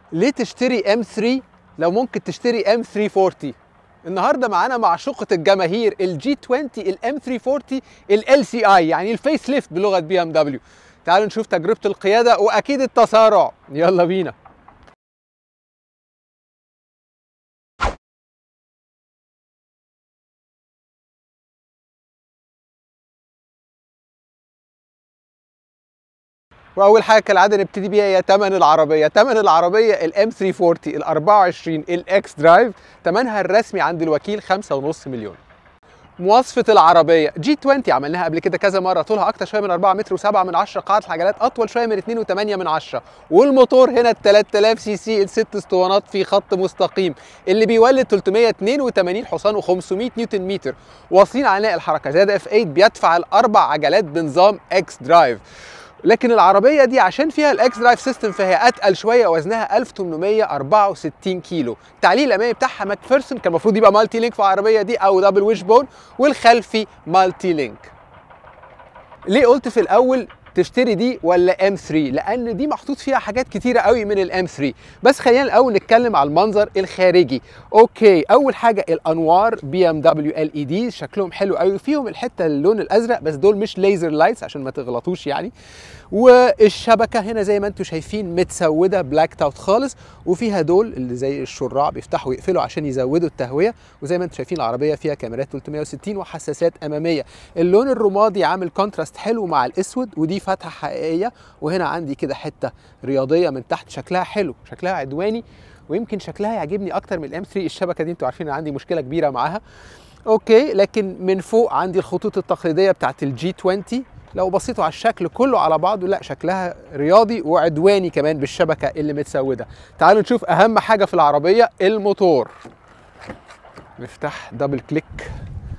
ليه تشتري M3 لو ممكن تشتري M340؟ النهارده معانا معشوقة الجماهير الجي 20 الام 340 ال سي اي، يعني الفيس ليفت بلغة BMW. تعالوا نشوف تجربة القيادة واكيد التسارع، يلا بينا. واول حاجه كالعاده نبتدي بيها هي ثمن العربيه. ثمن العربيه الام 340 ال 24 الاكس درايف ثمنها الرسمي عند الوكيل 5.5 مليون. مواصفه العربيه جي 20 عملناها قبل كده كذا مره، طولها اكتر شويه من 4 متر و7 من 10، قاعده العجلات اطول شويه من 2.8 من 10، والموتور هنا ال 3000 سي سي الست اسطوانات في خط مستقيم اللي بيولد 382 حصان و500 نيوتن متر، واصلين عناء الحركه زائد اف 8 بيدفع الاربع عجلات بنظام اكس درايف. لكن العربيه دي عشان فيها الاكس درايف سيستم فهي اتقل شويه، وزنها 1864 كيلو. التعليق الامامي بتاعها ماكفيرسون، كان المفروض يبقى مالتي لينك في العربيه دي او دبل ويش بون، والخلفي مالتي لينك. ليه قلت في الاول تشتري دي ولا ام 3؟ لان دي محطوط فيها حاجات كتيره قوي من الام 3، بس خلينا الاول نتكلم على المنظر الخارجي. اوكي، اول حاجه الانوار BMW LED شكلهم حلو قوي، فيهم الحته اللون الازرق بس دول مش ليزر لايتس عشان ما تغلطوش يعني. والشبكه هنا زي ما انتم شايفين متسوده بلاك اوت خالص، وفيها دول اللي زي الشراع بيفتحوا ويقفلوا عشان يزودوا التهويه، وزي ما انتم شايفين العربيه فيها كاميرات 360 وحساسات اماميه. اللون الرمادي عامل كونتراست حلو مع الاسود، ودي فتحه حقيقيه، وهنا عندي كده حته رياضيه من تحت شكلها حلو، شكلها عدواني، ويمكن شكلها يعجبني اكتر من الام 3. الشبكه دي انتوا عارفين عندي مشكله كبيره معاها. اوكي، لكن من فوق عندي الخطوط التقليديه بتاعت الجي 20. لو بصيتوا على الشكل كله على بعضه لا، شكلها رياضي وعدواني كمان بالشبكه اللي متسوده. تعالوا نشوف اهم حاجه في العربيه، الموتور. نفتح دبل كليك،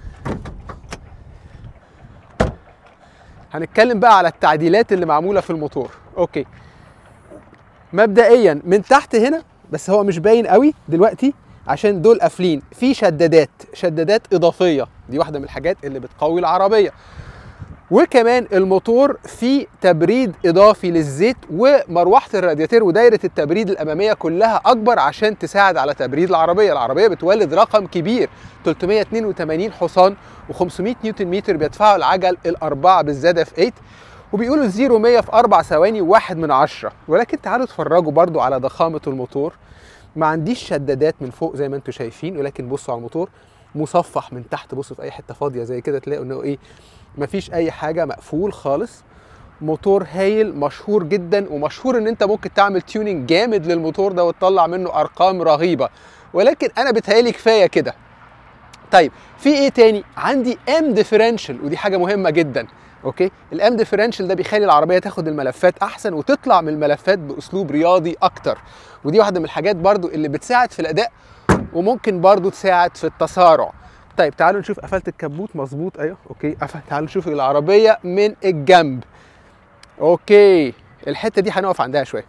هنتكلم بقى على التعديلات اللي معموله في الموتور. اوكي، مبدئيا من تحت هنا، بس هو مش باين قوي دلوقتي عشان دول قافلين، في شدادات اضافيه، دي واحده من الحاجات اللي بتقوي العربيه. وكمان الموتور فيه تبريد اضافي للزيت، ومروحه الرادياتير ودايره التبريد الاماميه كلها اكبر عشان تساعد على تبريد العربيه. العربيه بتولد رقم كبير، 382 حصان و500 نيوتن متر بيدفعوا العجل الاربعه بالزد اف 8، وبيقولوا 0 100 في 4 ثواني و1 من 10. ولكن تعالوا اتفرجوا برضو على ضخامه الموتور. ما عنديش شدادات من فوق زي ما انتم شايفين، ولكن بصوا على الموتور مصفح من تحت. بصوا في اي حته فاضيه زي كده تلاقوا انه ايه، مفيش اي حاجه، مقفول خالص. موتور هايل، مشهور جدا، ومشهور ان انت ممكن تعمل تيوننج جامد للموتور ده وتطلع منه ارقام رهيبه، ولكن انا بتهيالي كفايه كده. طيب في ايه تاني؟ عندي ام ديفرنشال، ودي حاجه مهمه جدا. اوكي، الام ديفرنشال ده بيخلي العربيه تاخد الملفات احسن وتطلع من الملفات باسلوب رياضي اكتر، ودي واحده من الحاجات برضو اللي بتساعد في الاداء وممكن برضو تساعد في التسارع. طيب تعالوا نشوف، قفلت الكبوت مظبوط، ايوه اوكي قفل. تعالوا نشوف العربيه من الجنب. اوكي، الحته دي هنقف عندها شويه.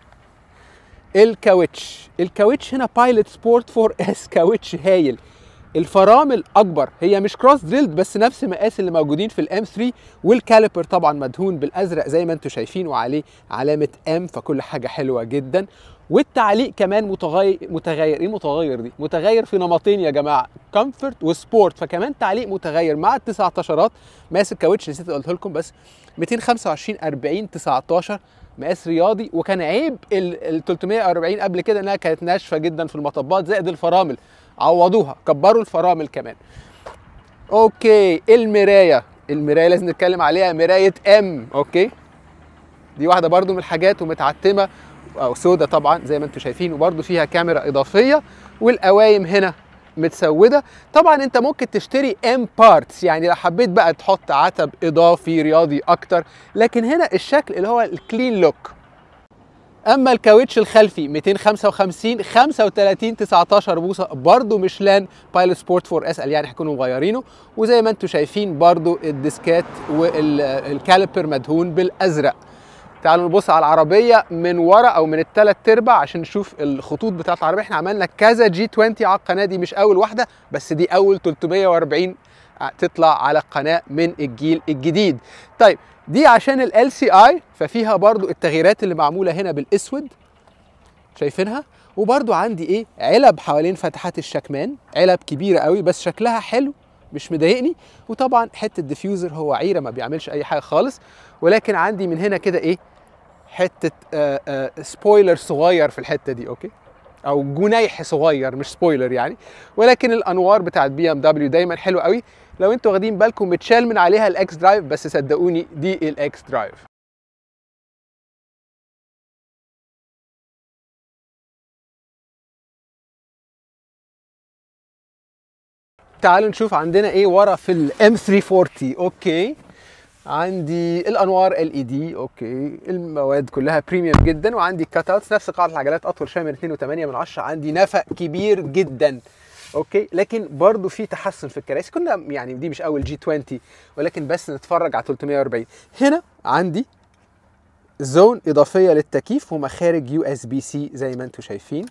الكاوتش هنا بايلوت سبورت 4 اس، كاوتش هايل. الفرامل اكبر، هي مش كروس دريلد بس نفس مقاس اللي موجودين في الام 3، والكاليبر طبعا مدهون بالازرق زي ما انتم شايفين وعليه علامه ام، فكل حاجه حلوه جدا. والتعليق كمان متغير. ايه متغير دي؟ متغير في نمطين يا جماعه، كومفورت وسبورت، فكمان تعليق متغير مع ال19. مقاس الكاوتش نسيت قلت لكم، بس 225 40 19 مقاس رياضي. وكان عيب ال 340 قبل كده انها كانت ناشفه جدا في المطبات، زائد الفرامل عوضوها، كبروا الفرامل كمان. اوكي، المرايه لازم نتكلم عليها، مرايه ام. اوكي، دي واحده برضو من الحاجات، ومتعتمه او سودا طبعا زي ما انتم شايفين، وبرضو فيها كاميرا اضافيه، والقوايم هنا متسوده. طبعا انت ممكن تشتري ام بارتس، يعني لو حبيت بقى تحط عتب اضافي رياضي اكتر، لكن هنا الشكل اللي هو الكلين لوك. اما الكاوتش الخلفي 255 35 19 بوصه، برضو ميشلان بايلوت سبورت 4 اس ال، يعني هيكونوا مغيرينه. وزي ما انتم شايفين برضو الديسكات والكاليبر مدهون بالازرق. تعالوا نبص على العربيه من ورا او من الثلاث ارباع عشان نشوف الخطوط بتاعت العربيه. احنا عملنا كذا جي 20 على القناه دي، مش اول واحده، بس دي اول 340 تطلع على القناه من الجيل الجديد. طيب دي عشان ال LCI ففيها برضو التغييرات اللي معموله هنا بالاسود. شايفينها؟ وبرده عندي ايه، علب حوالين فتحات الشكمان، علب كبيره قوي بس شكلها حلو مش مضايقني. وطبعا حته ديفيوزر هو عيره ما بيعملش اي حاجه خالص، ولكن عندي من هنا كده ايه، حته سبويلر صغير في الحته دي، اوكي، او جنيح صغير مش سبويلر يعني. ولكن الانوار بتاعت بي ام دبليو دايما حلوه قوي، لو انتوا واخدين بالكم متشال من عليها الاكس درايف، بس صدقوني دي الاكس درايف. تعالوا نشوف عندنا ايه ورا في الام 340. اوكي، عندي الانوار ال اي دي، اوكي، المواد كلها بريميوم جدا، وعندي كات اوتس نفس قاعده العجلات، اطول شويه من 2.8، عندي نفق كبير جدا، اوكي. لكن برضو في تحسن في الكراسي، كنا يعني دي مش اول جي 20 ولكن بس نتفرج على 340. هنا عندي زون اضافيه للتكييف ومخارج يو اس بي سي زي ما انتم شايفين،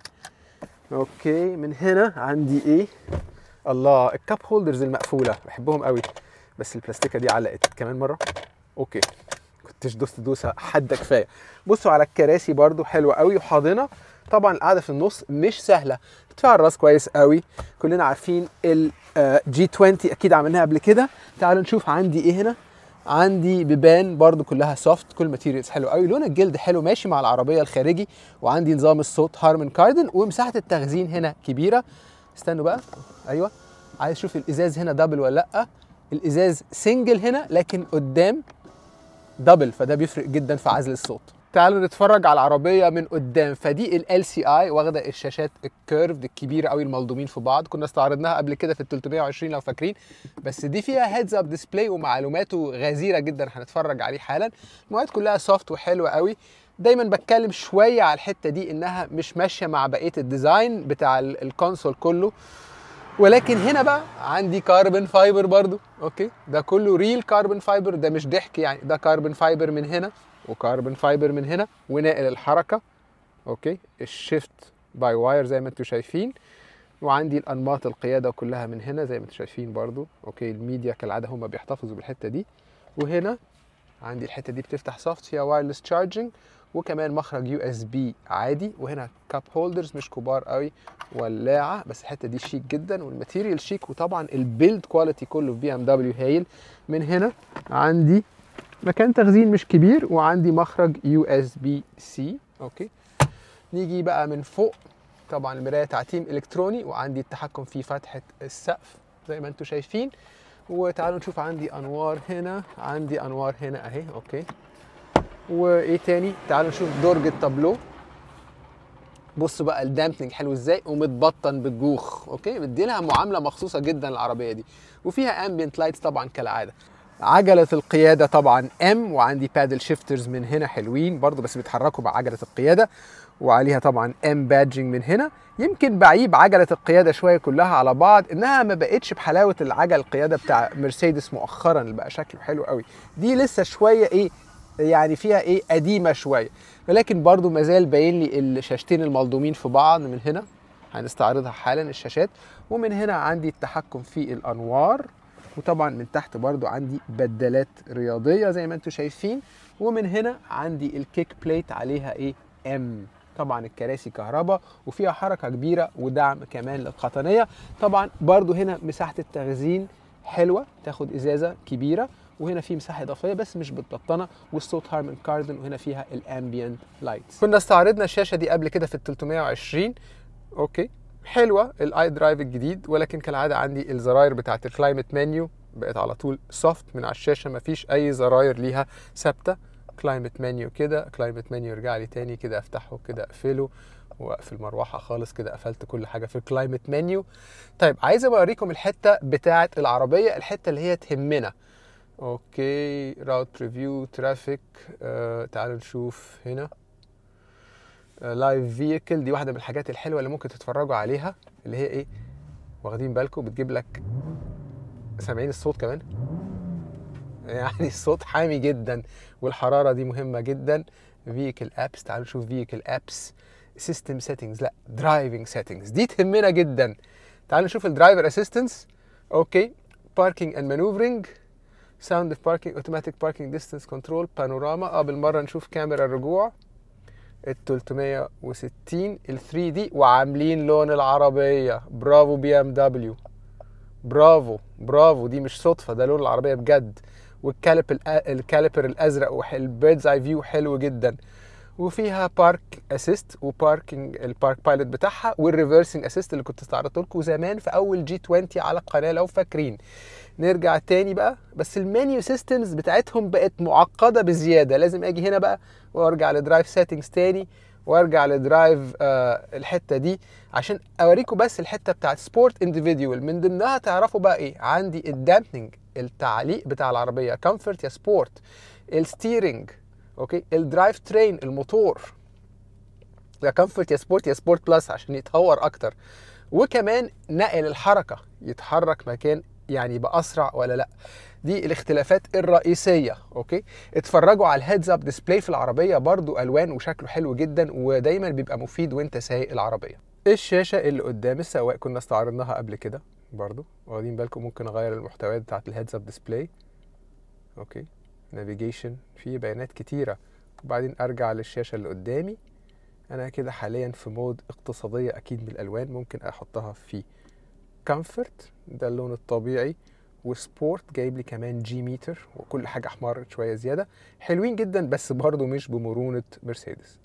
اوكي. من هنا عندي ايه، الله، الكاب هولدرز المقفوله بحبهم قوي، بس البلاستيكه دي علقت كمان مره، اوكي، كنتش دوسه حاده كفايه. بصوا على الكراسي برضو حلوه قوي وحاضنه. طبعا القعده في النص مش سهله، ارتفاع الراس كويس قوي، كلنا عارفين الجي 20 اكيد عملناها قبل كده. تعالوا نشوف عندي ايه هنا. عندي بيبان برضو كلها سوفت، كل ماتيريالز حلو قوي، لون الجلد حلو ماشي مع العربيه الخارجي، وعندي نظام الصوت هارمان كاردن، ومساحه التخزين هنا كبيره. استنوا بقى، ايوه، عايز اشوف الازاز هنا دبل ولا لا. الازاز سنجل هنا، لكن قدام دبل، فده بيفرق جدا في عزل الصوت. تعالوا نتفرج على العربيه من قدام. فدي ال سي اي واخده الشاشات الكيرفد الكبيره قوي الملضومين في بعض، كنا استعرضناها قبل كده في ال 320 لو فاكرين، بس دي فيها هيدز اب ديسبلاي ومعلوماته غزيره جدا هنتفرج عليه حالا. المواد كلها سوفت وحلوه قوي. دايما بتكلم شويه على الحته دي انها مش ماشيه مع بقيه الديزاين بتاع الكونسول كله، ولكن هنا بقى عندي كاربون فايبر برضو، اوكي، ده كله ريل كاربون فايبر، ده مش ضحك يعني، ده كاربون فايبر من هنا وكاربون فايبر من هنا، وناقل الحركه، اوكي، الشيفت باي واير زي ما انتم شايفين. وعندي الانماط القياده كلها من هنا زي ما انتم شايفين برضو، اوكي. الميديا كالعاده هم بيحتفظوا بالحته دي. وهنا عندي الحته دي بتفتح سوفت فيها وايرلس تشارجنج، وكمان مخرج يو اس بي عادي. وهنا كاب هولدرز مش كبار قوي، ولاعه، بس الحته دي شيك جدا والماتيريال شيك، وطبعا البيلد كواليتي كله في بي ام دبليو هايل. من هنا عندي مكان تخزين مش كبير، وعندي مخرج يو اس بي سي، اوكي. نيجي بقى من فوق، طبعا المرايه تعتيم الكتروني، وعندي التحكم في فتحه السقف زي ما انتم شايفين. وتعالوا نشوف عندي انوار هنا، عندي انوار هنا اهي، اوكي. وايه تاني، تعالوا نشوف درج التابلو. بصوا بقى الدامبنج حلو ازاي، ومتبطن بالجوخ، اوكي، بدي لها معامله مخصوصه جدا العربيه دي. وفيها امبيانت لايتس طبعا كالعاده. عجله القياده طبعا ام، وعندي بادل شيفترز من هنا حلوين برضو بس بيتحركوا بعجله القياده، وعليها طبعا ام بادجنج من هنا. يمكن بعيب عجله القياده شويه كلها على بعض انها ما بقتش بحلاوه العجل القياده بتاع مرسيدس مؤخرا اللي بقى شكله حلو قوي. دي لسه شويه ايه يعني، فيها ايه، قديمه شويه، ولكن برضو مازال باين لي الشاشتين الملضومين في بعض. من هنا هنستعرضها حالا الشاشات. ومن هنا عندي التحكم في الانوار، وطبعا من تحت برضو عندي بدلات رياضيه زي ما انتم شايفين. ومن هنا عندي الكيك بليت عليها ايه، ام. طبعا الكراسي كهرباء وفيها حركه كبيره ودعم كمان للقطنيه. طبعا برضو هنا مساحه التخزين حلوه، تاخد ازازه كبيره. وهنا في مساحه اضافيه بس مش بتبطنه، والصوت هارمان كاردن، وهنا فيها الامبيانت لايتس. كنا استعرضنا الشاشه دي قبل كده في ال 320، اوكي، حلوه الاي درايف الجديد. ولكن كالعاده عندي الزراير بتاعه الكلايمت منيو بقت على طول سوفت من على الشاشه، مفيش اي زراير ليها ثابته. كلايمت منيو كده، كلايمت منيو يرجع لي تاني كده، افتحه كده اقفله، واقفل المروحه خالص كده، قفلت كل حاجه في الكلايمت منيو. طيب عايز اوريكم الحته بتاعه العربيه، الحته اللي هي تهمنا، اوكي. راوت بريفيو، ترافيك، تعالوا نشوف هنا لايف فيكل. دي واحده من الحاجات الحلوه اللي ممكن تتفرجوا عليها، اللي هي ايه، واخدين بالكم، بتجيب لك، سامعين الصوت كمان، يعني الصوت حامي جدا، والحراره دي مهمه جدا. فيكل ابس، تعالوا نشوف فيكل ابس. سيستم سيتنجز، لا، درايفنج سيتنجز، دي تهمنا جدا. تعالوا نشوف الدرايفر اسيستنس، اوكي. باركينج اند مانوفرنج، ساوند اوف باركينج، اوتوماتيك باركينج ديستانس كنترول، بانوراما، بالمره نشوف كاميرا الرجوع، ال 360 ال 3 دي، وعاملين لون العربيه. برافو بي ام دبليو، برافو برافو، دي مش صدفه، ده لون العربيه بجد. الكاليبر الازرق والبيردز اي فيو حلو جدا، وفيها بارك اسيست وباركنج البارك بايلوت بتاعها، والريفرسنج اسيست اللي كنت استعرضت لكم زمان في اول جي 20 على القناه لو فاكرين. نرجع تاني بقى، بس المنيو سيستمز بتاعتهم بقت معقده بزياده، لازم اجي هنا بقى وارجع لدرايف سيتنجز تاني، وارجع لدرايف الحته دي عشان اوريكم بس الحته بتاعت سبورت انديفيديوال. من ضمنها تعرفوا بقى ايه؟ عندي الدامبنج، التعليق بتاع العربيه، كومفورت يا سبورت، الستيرنج، اوكي، الدرايف ترين الموتور، يا كومفورت يا سبورت يا سبورت بلس عشان يتهور اكتر، وكمان نقل الحركه، يتحرك مكان يعني يبقى اسرع ولا لا. دي الاختلافات الرئيسيه. اوكي، اتفرجوا على الهيدز اب ديسبلاي في العربيه، برضو الوان وشكله حلو جدا، ودايما بيبقى مفيد وانت سايق العربيه. الشاشه اللي قدام السواق كنا استعرضناها قبل كده برضو، واخدين بالكم؟ ممكن اغير المحتويات بتاعت الهيدز اب ديسبلاي. اوكي، نافيجيشن، فيه بيانات كتيره. وبعدين ارجع للشاشه اللي قدامي، انا كده حاليا في مود اقتصاديه اكيد بالالوان، ممكن احطها في كومفورت، ده اللون الطبيعي، وسبورت جايب لي كمان جي ميتر، وكل حاجه احمرت شويه زياده، حلوين جدا بس برضو مش بمرونه مرسيدس.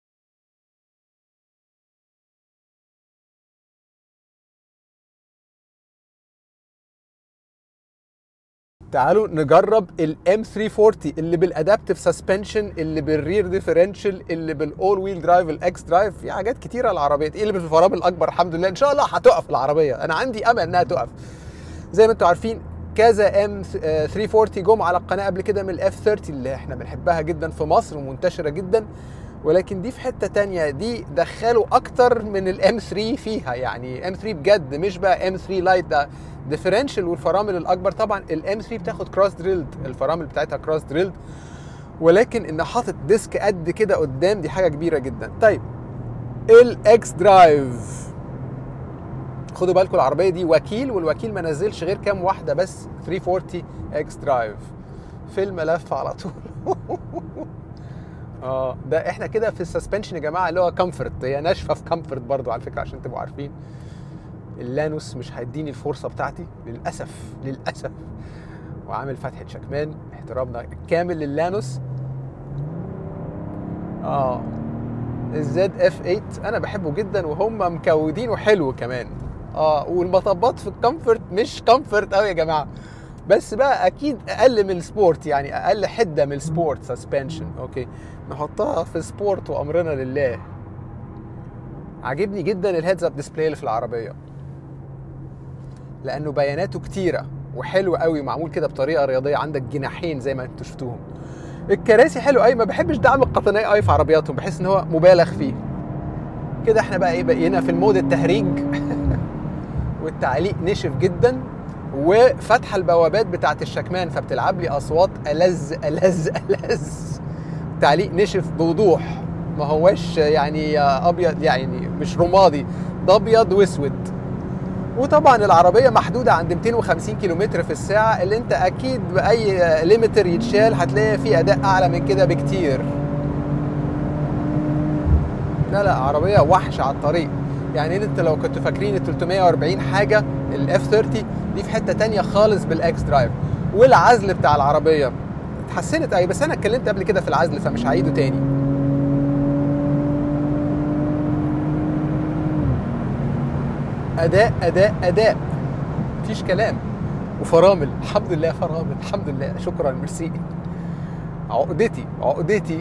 تعالوا نجرب الام 340 اللي بالادابتيف سسبنشن، اللي بالرير ديفرنشال، اللي بالاول ويل درايف، الاكس درايف، في حاجات كتيره العربيه اللي بالفرامل الاكبر. الحمد لله ان شاء الله هتقف العربيه، انا عندي امل انها تقف. زي ما انتم عارفين كذا ام 340 جم على القناه قبل كده من الاف 30 اللي احنا بنحبها جدا في مصر ومنتشره جدا، ولكن دي في حته تانية، دي دخلوا اكتر من الام 3 فيها، يعني ام 3 بجد مش بقى ام 3 لايت، ده ديفرنشال والفرامل الاكبر. طبعا الام 3 بتاخد كروس دريلد، الفرامل بتاعتها كروس دريلد، ولكن ان حاطط ديسك قد كده قدام دي حاجه كبيره جدا. طيب الاكس درايف، خدوا بالكم العربيه دي وكيل، والوكيل ما نزلش غير كام واحده بس 340 اكس درايف في الملف على طول. ده احنا كده في السسبنشن يا جماعه اللي هو كومفورت، هي ناشفه في كومفورت برضو على فكره عشان تبقوا عارفين. اللانوس مش هيديني الفرصه بتاعتي للاسف للاسف، وعامل فتحه شكمان، احترامنا الكامل للانوس. الزد اف 8 انا بحبه جدا، وهم مكودينه حلو كمان. والمطبات في الكومفورت مش كومفورت قوي يا جماعه، بس بقى اكيد اقل من السبورت، يعني اقل حده من السبورت سسبنشن. اوكي، نحطها في سبورت وامرنا لله. عاجبني جدا الهيدز اب ديسبلاي اللي في العربيه، لانه بياناته كتيره وحلو قوي، معمول كده بطريقه رياضيه، عندك جناحين زي ما انتم شفتوهم. الكراسي حلو قوي، ما بحبش دعم القطنيه قوي في عربياتهم، بحس ان هو مبالغ فيه. كده احنا بقى بقينا في المود التهريج. والتعليق نشف جدا، وفتح البوابات بتاعت الشكمان فبتلعب لي اصوات ألذ ألذ ألذ. تعليق نشف بوضوح، ما هوش يعني ابيض، يعني مش رمادي، ده ابيض واسود. وطبعا العربيه محدوده عند 250 كيلومتر في الساعه، اللي انت اكيد باي ليميتر يتشال هتلاقي فيه اداء اعلى من كده بكتير. لا عربيه وحش على الطريق، يعني انت لو كنتوا فاكرين ال 340 حاجه الاف 30 دي في حته تانية خالص بالاكس درايف. والعزل بتاع العربيه اتحسنت قوي، بس انا اتكلمت قبل كده في العزل فمش هعيده تاني. اداء اداء اداء، مفيش كلام. وفرامل الحمد لله، فرامل الحمد لله، شكرا ميرسي. عقدتي.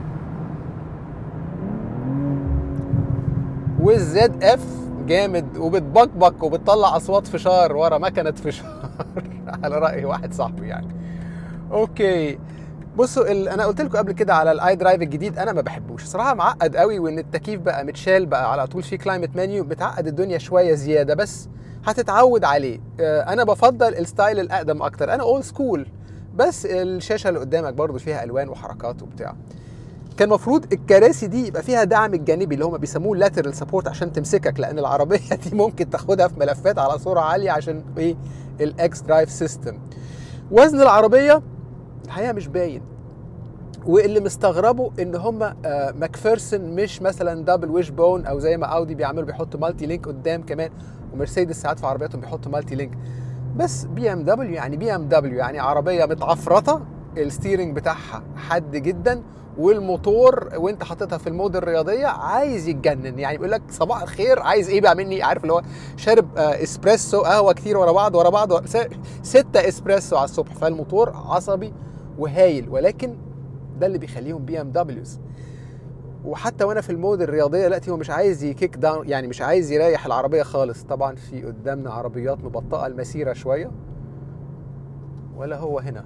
والزد اف جامد، وبتبقبق وبتطلع اصوات فشار ورا مكنه فشار. على راي واحد صاحبي يعني. اوكي، بصوا انا قلت لكم قبل كده على الاي درايف الجديد، انا ما بحبوش صراحه، معقد قوي، وان التكييف بقى متشال بقى على طول في كلايمت منيو، بتعقد الدنيا شويه زياده، بس هتتعود عليه. انا بفضل الستايل الاقدم اكتر، انا اولد سكول، بس الشاشه اللي قدامك برضو فيها الوان وحركات وبتاع. كان المفروض الكراسي دي يبقى فيها دعم الجانبي اللي هم بيسموه لاترال سبورت عشان تمسكك، لان العربيه دي ممكن تاخدها في ملفات على سرعه عاليه عشان ايه؟ الاكس درايف سيستم. وزن العربيه الحقيقه مش باين، واللي مستغربه ان هم ماكفيرسون مش مثلا دبل ويش بون او زي ما اودي بيعملوا بيحطوا مالتي لينك قدام كمان، ومرسيدس ساعات في عربياتهم بيحطوا مالتي لينك. بس بي ام دبليو يعني بي ام دبليو يعني عربيه متعفرطه، الستيرنج بتاعها حد جدا، والموتور وانت حاططها في المود الرياضيه عايز يتجنن، يعني بيقول لك صباح الخير عايز ايه بقى مني، عارف اللي هو شارب اسبريسو قهوه كتير ورا بعض 6 اسبريسو على الصبح. فالموتور عصبي وهايل، ولكن ده اللي بيخليهم بي ام دبليوز. وحتى وانا في المود الرياضيه دلوقتي هو مش عايز يكيك داون، يعني مش عايز يريح العربيه خالص. طبعا في قدامنا عربيات مبطئه المسيره شويه، ولا هو هنا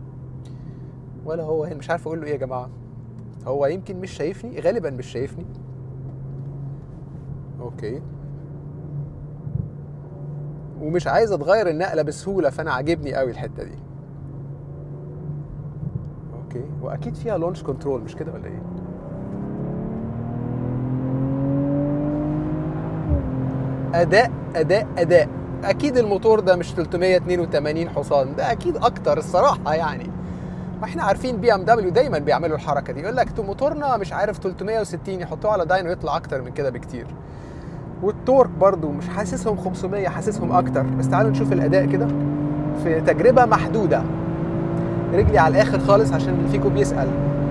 مش عارف اقول له ايه يا جماعه. هو يمكن مش شايفني، غالبا مش شايفني. اوكي، ومش عايز اتغير النقله بسهوله، فانا عاجبني قوي الحته دي. اوكي، واكيد فيها لونش كنترول مش كده ولا ايه؟ اداء اداء اداء. اكيد الموتور ده مش 382 حصان، ده اكيد اكتر الصراحه يعني. واحنا عارفين بي ام دبليو دايما بيعملوا الحركه دي، يقول لك موتورنا مش عارف 360، يحطوه على داينو يطلع اكتر من كده بكتير. والتورك برضو مش حاسسهم 500، حاسسهم اكتر. بس تعالوا نشوف الاداء كده في تجربه محدوده. رجلي على الاخر خالص عشان اللي فيكم بيسال.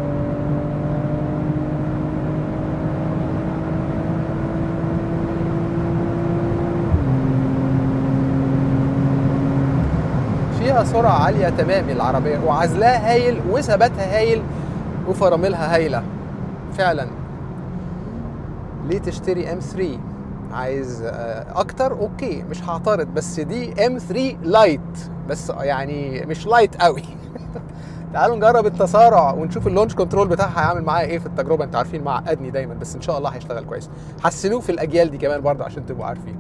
فيها سرعه عاليه تمام العربيه، وعزلها هايل، وثباتها هايل، وفراملها هايله فعلا. ليه تشتري ام 3؟ عايز اكتر؟ اوكي مش هعترض، بس دي ام 3 لايت، بس يعني مش لايت قوي. تعالوا نجرب التسارع ونشوف اللونش كنترول بتاعها هيعمل معايا ايه في التجربه. انتوا عارفين معقدني دايما، بس ان شاء الله هيشتغل كويس. حسنوه في الاجيال دي كمان برضه عشان تبقوا عارفين.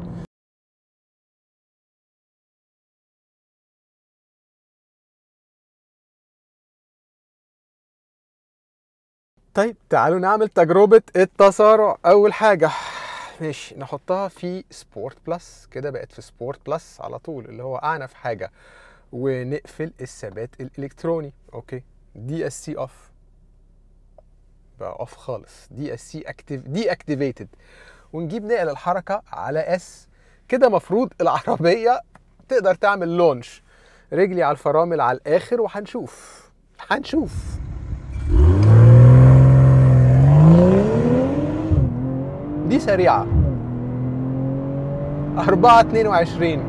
طيب تعالوا نعمل تجربه التسارع. اول حاجه ماشي نحطها في سبورت بلس كده، بقت في سبورت بلس على طول اللي هو اعنف حاجه، ونقفل الثبات الالكتروني. اوكي، دي اس سي اوف بقى، اوف خالص. دي اس سي اكتيف، دي اكتيفيتد. ونجيب نقل الحركه على اس كده. مفروض العربيه تقدر تعمل لونش. رجلي على الفرامل على الاخر، وهنشوف دي سريعه 4:22.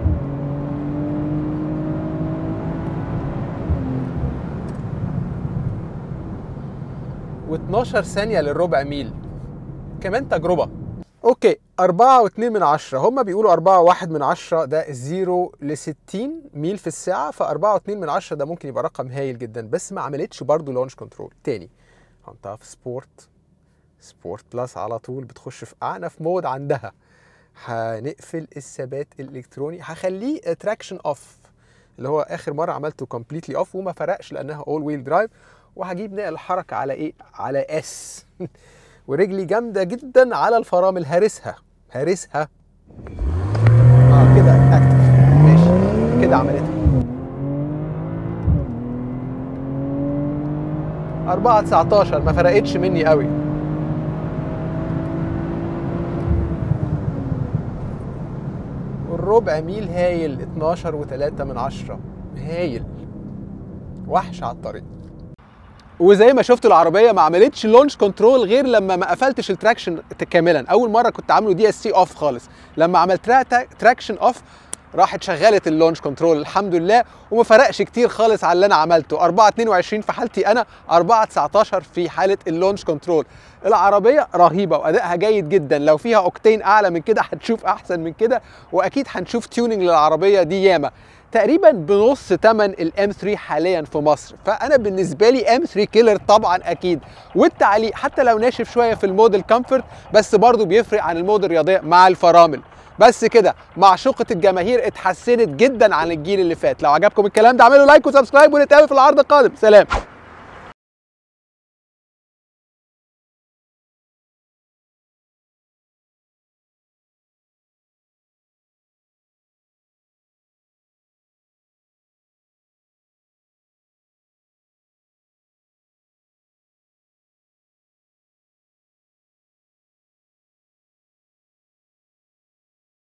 و12 ثانية للربع ميل. كمان تجربة. اوكي 4.2، هما بيقولوا 4.1 ده 0 ل 60 ميل في الساعة، ف 4.2 ده ممكن يبقى رقم هايل جدا، بس ما عملتش برضو لونش كنترول. تاني هنحطها في سبورت بلس على طول، بتخش في اعنف مود عندها. هنقفل الثبات الالكتروني، هخليه تراكشن اوف اللي هو اخر مره عملته كومبليتلي اوف وما فرقش لانها اول ويل درايف. وهجيب نقل الحركه على ايه؟ على اس. ورجلي جامده جدا على الفرامل، هرسها كده اكتف. ماشي كده عملتها. 4:19 ما فرقتش مني قوي. الربع ميل هايل 12.3 هايل، وحش على الطريق. وزي ما شفتوا العربيه ما عملتش لونش كنترول غير لما ما قفلتش التراكشن كاملا. اول مره كنت عامله دي اس سي اوف خالص، لما عملت تراكشن اوف راحت شغلت اللونش كنترول الحمد لله، وما فرقش كتير خالص على اللي انا عملته. 4:22 في حالتي انا، 4:19 في حاله اللونش كنترول. العربيه رهيبه وادائها جيد جدا. لو فيها اوكتين اعلى من كده هتشوف احسن من كده، واكيد هنشوف تيوننج للعربيه دي ياما. تقريبا بنص ثمن الام 3 حاليا في مصر. فانا بالنسبه لي ام 3 كيلر طبعا اكيد. والتعليق حتى لو ناشف شويه في الموديل كومفورت، بس برضو بيفرق عن الموديل الرياضيه مع الفرامل. بس كده معشوقة الجماهير اتحسنت جدا عن الجيل اللي فات. لو عجبكم الكلام ده اعملوا لايك وسبسكرايب، ونتقابل في العرض القادم. سلام.